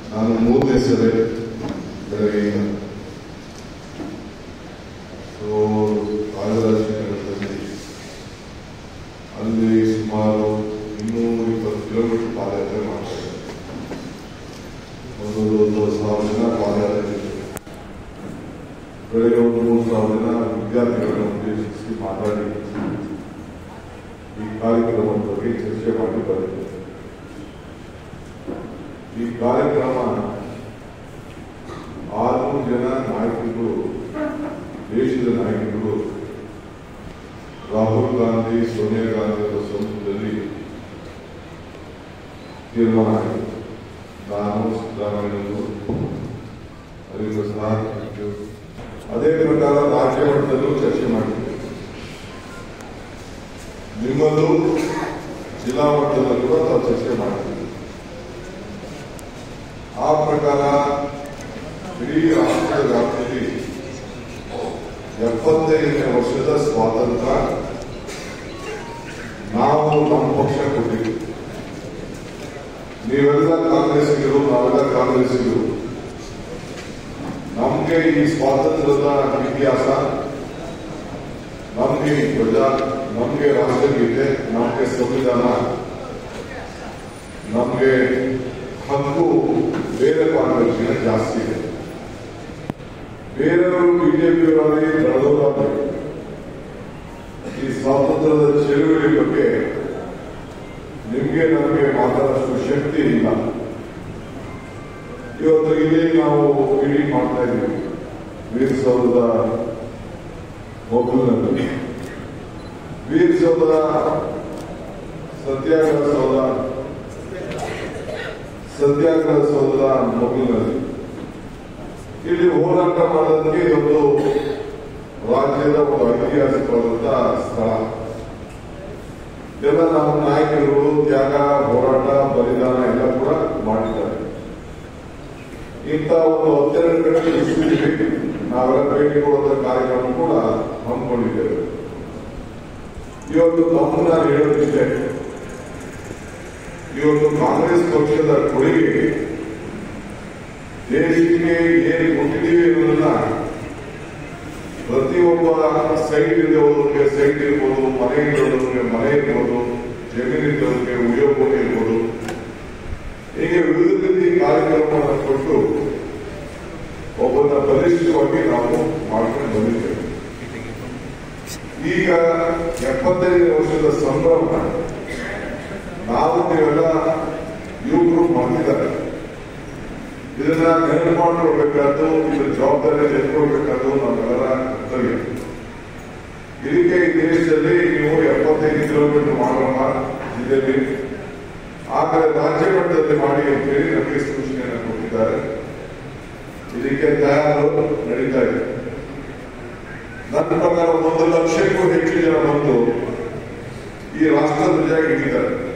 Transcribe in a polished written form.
ನಾನು 3ನೇ ಸಲ ಬೆಳಗ್ಗೆ ರಾಜರಾಜೇಶ್ವರದಲ್ಲಿ ಅಲ್ಲಿ ಸುಮಾರು 220 ಕಿಲೋಮೀಟರ್ ಪಾದಯಾತ್ರೆ ಮಾಡ್ತಾರೆ. ಒಂದು 1,000 ಜನ ಪಾದಯಾತ್ರೆ, ಬೆಳಗ್ಗೆ 3,000 ಜನ ವಿದ್ಯಾರ್ಥಿಗಳನ್ನು ಉದ್ದೇಶಿಸಿ ಮಾತಾಡಿ ಈ ಕಾರ್ಯಕ್ರಮದ ಬಗ್ಗೆ ಚರ್ಚೆ ಮಾಡಿ ಬರುತ್ತೆ. ಈ ಕಾರ್ಯಕ್ರಮ 6 ಜನ ನಾಯಕರು, ದೇಶದ ನಾಯಕರು, ರಾಹುಲ್ ಗಾಂಧಿ, ಸೋನಿಯಾ ಗಾಂಧಿ ಅವರ ಸಮ್ಮುಖದಲ್ಲಿ ತೀರ್ಮಾನ ಆಗಿದೆ. ನಾನು, ಸಿದ್ದರಾಮಯ್ಯನವರು, ಹರಿಪ್ರಸಾದ್, ಅದೇ ಪ್ರಕಾರ ರಾಜ್ಯ ಮಟ್ಟದಲ್ಲೂ ಚರ್ಚೆ ಮಾಡಿದ್ದೇವೆ. ನಿಮ್ಮಲ್ಲೂ ಜಿಲ್ಲಾ ಮಟ್ಟದಲ್ಲೂ ಕೂಡ ನಾವು ಚರ್ಚೆ ಮಾಡಿದ್ದೇವೆ. ಆ ಪ್ರಕಾರ ಇಡೀ ರಾಷ್ಟ್ರದ ವ್ಯಾಪ್ತಿಯಲ್ಲಿ 75ನೇ ವರ್ಷದ ಸ್ವಾತಂತ್ರ್ಯ ನಾವು ನಮ್ಮ ಪಕ್ಷ ಕೊಟ್ಟಿದ್ದೀವಿ. ನೀವೆಲ್ಲ ಕಾಂಗ್ರೆಸ್ಸಿಗರು, ನಾವೆಲ್ಲ ಕಾಂಗ್ರೆಸ್ಸಿಗರು. ನಮಗೆ ಈ ಸ್ವಾತಂತ್ರ್ಯದ ಇತಿಹಾಸ, ನಮಗೆ ಈ ಧ್ವಜ, ನಮಗೆ ರಾಷ್ಟ್ರಗೀತೆ, ನಮಗೆ ಸಂವಿಧಾನ, ನಮಗೆ ಹಕ್ಕು ಬೇರೆ ಪಾರ್ಟಿಗಳಿಗಿಂತ ಜಾಸ್ತಿ ಇದೆ. ಬೇರೆಯವರು ಬಿಜೆಪಿಯವರಾಗಿ ಬೆಳೆದವರಾಗಬೇಕು. ಈ ಸ್ವಾತಂತ್ರ್ಯದ ಚಳುವಳಿ ಬಗ್ಗೆ ನಿಮಗೆ ನಮಗೆ ಮಾತಾಡೋಷ್ಟು ಶಕ್ತಿ ಇಲ್ಲ. ಇವತ್ತು ಇಲ್ಲಿ ನಾವು ಮೀಟಿಂಗ್ ಮಾಡ್ತಾ ಇದ್ದೀವಿ ವೀರಸೌಧದ ಮೊಗಲಿನಲ್ಲಿ. ವೀರಸೌಧ ಸತ್ಯಾಗ್ರಹ ಸೌಧದ ಮೊಗಲಿನಲ್ಲಿ ಇಲ್ಲಿ ಹೋರಾಟ ಮಾಡೋದಕ್ಕೆ ಇದೊಂದು ರಾಜ್ಯದ ಒಂದು ಐತಿಹಾಸಿಕವಾದಂತಹ ಸ್ಥಳ. ಎಲ್ಲ ನಮ್ಮ ನಾಯಕರು ತ್ಯಾಗ, ಹೋರಾಟ, ಬಲಿದಾನ ಎಲ್ಲ ಕೂಡ ಮಾಡಿದ್ದಾರೆ. ಇಂಥ ಒಂದು 12 ಕಡೆ ನಾವೆಲ್ಲ ಭೇಟಿ ಕೊಡುವಂತ ಕಾರ್ಯಕ್ರಮ ಕೂಡ ಹಮ್ಮಿಕೊಂಡಿದ್ದೇವೆ. ಇವತ್ತು ತಮ್ಮನ್ನ ನಾನು ಹೇಳೋದಿಷ್ಟೇ, ಇವತ್ತು ಕಾಂಗ್ರೆಸ್ ಪಕ್ಷದ ಕೊಡುಗೆ ದೇಶಕ್ಕೆ ಏನು ಕೊಟ್ಟಿದ್ದೀವಿ ಅನ್ನೋದನ್ನ ಪ್ರತಿಯೊಬ್ಬ ಸೈಟ್ ಇರೋದಕ್ಕೆ ಸೈಟ್ ಇರ್ಬೋದು, ಮನೆ ಇರೋದಕ್ಕೆ ಮನೆ ಇರ್ಬೋದು, ಜಮೀನಿದ್ದವರಿಗೆ ಉದ್ಯೋಗ ಇರ್ಬೋದು, ಹೀಗೆ ವಿವಿಧ ರೀತಿ ಕಾರ್ಯಕ್ರಮವನ್ನು ಕೊಟ್ಟು ಒಬ್ಬನ ಬಲಿಷ್ಠವಾಗಿ ನಾವು ಮಾಡ್ಕೊಂಡು ಬಂದಿದ್ದೇವೆ. ಈಗ 75ನೇ ವರ್ಷದ ಸಂಭ್ರಮ ನಾವು ನೀವೆಲ್ಲ ಯುವಕರು ಮಾಡ್ತಿದ್ದಾರೆ. ಇದನ್ನ ನೆನಪು ಮಾಡಿಕೊಡ್ಬೇಕಾದ್ದು, ಇದ್ರ ಜವಾಬ್ದಾರಿ ತೆಗೆದುಕೊಳ್ಬೇಕಾದ್ದು ನಮ್ಮೆಲ್ಲರ ಕರ್ತವ್ಯ. ಇದಕ್ಕೆ ಈ ದೇಶದಲ್ಲಿ ನೀವು 75 ಕಿಲೋಮೀಟರ್ ಮಾಡೋಣ ಜಿಲ್ಲೆಯಲ್ಲಿ, ಆ ಕಡೆ ರಾಜ್ಯ ಮಟ್ಟದಲ್ಲಿ ಮಾಡಿ ಅಂತೇಳಿ ನಮಗೆ ಸೂಚನೆಯನ್ನು ಕೊಟ್ಟಿದ್ದಾರೆ. ಇದಕ್ಕೆ ತಯಾರು ನಡೀತಾ ಇದೆ. ನನ್ನ ಪ್ರಕಾರ 1 ಲಕ್ಷಕ್ಕೂ ಹೆಚ್ಚು ಜನ ಬಂದು ಈ ರಾಷ್ಟ್ರ ಧ್ವಜ ಹಿಡಿದಿದ್ದಾರೆ.